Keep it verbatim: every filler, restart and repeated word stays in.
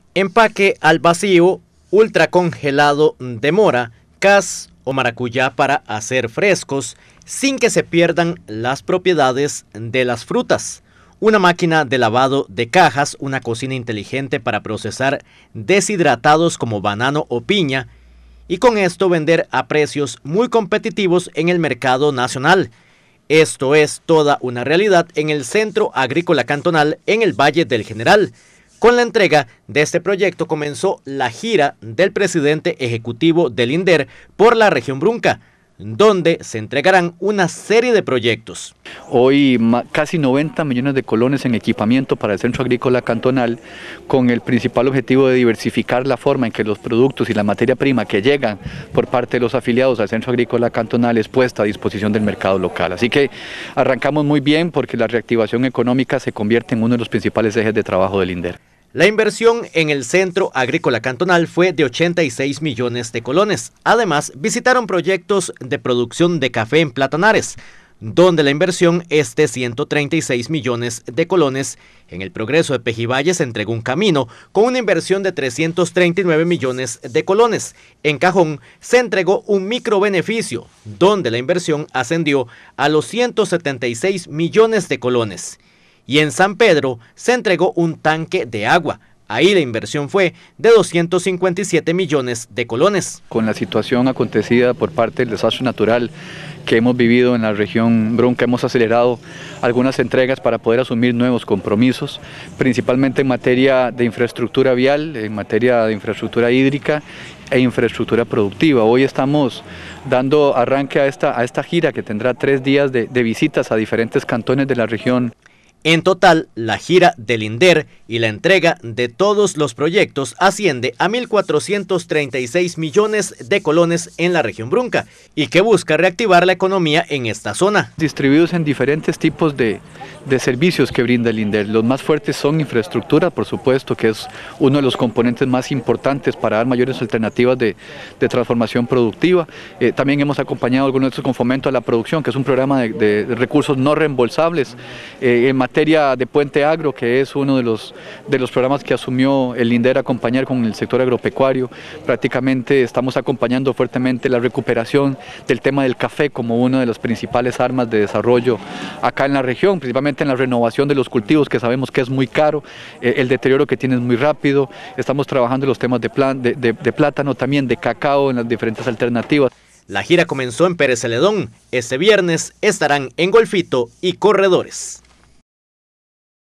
Empaque al vacío, ultracongelado de mora, cas o maracuyá para hacer frescos sin que se pierdan las propiedades de las frutas. Una máquina de lavado de cajas, una cocina inteligente para procesar deshidratados como banano o piña y con esto vender a precios muy competitivos en el mercado nacional. Esto es toda una realidad en el Centro Agrícola Cantonal en el Valle del General. Con la entrega de este proyecto comenzó la gira del presidente ejecutivo del INDER por la región Brunca, donde se entregarán una serie de proyectos. Hoy casi noventa millones de colones en equipamiento para el Centro Agrícola Cantonal, con el principal objetivo de diversificar la forma en que los productos y la materia prima que llegan por parte de los afiliados al Centro Agrícola Cantonal es puesta a disposición del mercado local. Así que arrancamos muy bien porque la reactivación económica se convierte en uno de los principales ejes de trabajo del INDER. La inversión en el Centro Agrícola Cantonal fue de ochenta y seis millones de colones. Además, visitaron proyectos de producción de café en Platanares, donde la inversión es de ciento treinta y seis millones de colones. En el Progreso de Pejivalle se entregó un camino con una inversión de trescientos treinta y nueve millones de colones. En Cajón se entregó un microbeneficio, donde la inversión ascendió a los ciento setenta y seis millones de colones. Y en San Pedro se entregó un tanque de agua. Ahí la inversión fue de doscientos cincuenta y siete millones de colones. Con la situación acontecida por parte del desastre natural que hemos vivido en la región Brunca, hemos acelerado algunas entregas para poder asumir nuevos compromisos, principalmente en materia de infraestructura vial, en materia de infraestructura hídrica e infraestructura productiva. Hoy estamos dando arranque a esta, a esta gira que tendrá tres días de, de visitas a diferentes cantones de la región. En total, la gira del INDER y la entrega de todos los proyectos asciende a mil cuatrocientos treinta y seis millones de colones en la región Brunca y que busca reactivar la economía en esta zona. Distribuidos en diferentes tipos de, de servicios que brinda el INDER. Los más fuertes son infraestructura, por supuesto, que es uno de los componentes más importantes para dar mayores alternativas de, de transformación productiva. Eh, también hemos acompañado algunos de estos con fomento a la producción, que es un programa de, de recursos no reembolsables. Eh, en materia de Puente Agro, que es uno de los, de los programas que asumió el INDER a acompañar con el sector agropecuario. Prácticamente estamos acompañando fuertemente la recuperación del tema del café como una de las principales armas de desarrollo acá en la región, principalmente en la renovación de los cultivos, que sabemos que es muy caro, eh, el deterioro que tiene es muy rápido. Estamos trabajando en los temas de, plan, de, de, de plátano, también de cacao, en las diferentes alternativas. La gira comenzó en Pérez Celedón. Este viernes estarán en Golfito y Corredores.